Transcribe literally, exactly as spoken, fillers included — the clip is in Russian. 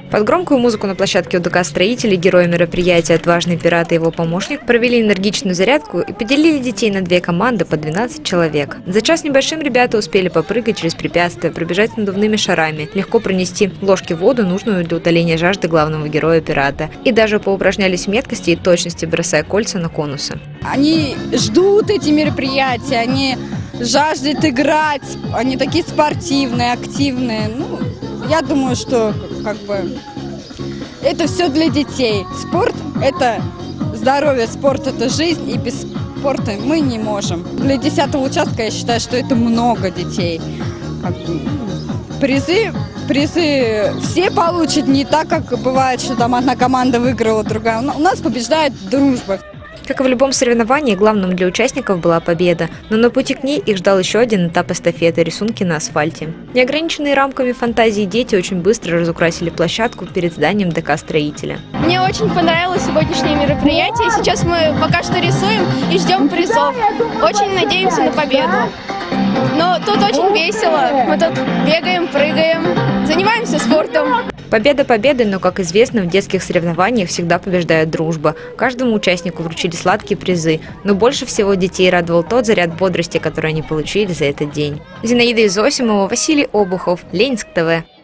Под громкую музыку на площадке УДК «Строители» герои мероприятия «Отважный пират» и его помощник провели энергичную зарядку и поделили детей на две команды по двенадцать человек. За час небольшим ребята успели попрыгать через препятствия, пробежать надувными шарами, легко пронести ложки в воду, нужную для утоления жажды главного героя пирата. И даже поупражнялись в меткости и точности, бросая кольца на конусы. Они ждут эти мероприятия, они жаждут играть, они такие спортивные, активные. Ну, я думаю, что как бы это все для детей. Спорт – это здоровье, спорт – это жизнь, и без спорта мы не можем. Для десятого участка я считаю, что это много детей. Как бы, призы, призы все получат, не так, как бывает, что там одна команда выиграла, другая. У нас побеждает дружба. Как и в любом соревновании, главным для участников была победа, но на пути к ней их ждал еще один этап эстафеты – рисунки на асфальте. Неограниченные рамками фантазии дети очень быстро разукрасили площадку перед зданием ДК «Строителя». Мне очень понравилось сегодняшнее мероприятие. Сейчас мы пока что рисуем и ждем призов. Очень надеемся на победу. Но тут очень весело. Мы тут бегаем, прыгаем, занимаемся спортом. Победа победой, но, как известно, в детских соревнованиях всегда побеждает дружба. Каждому участнику вручили сладкие призы, но больше всего детей радовал тот заряд бодрости, который они получили за этот день. Зинаида Изосимова, Василий Обухов, Ленинск ТВ.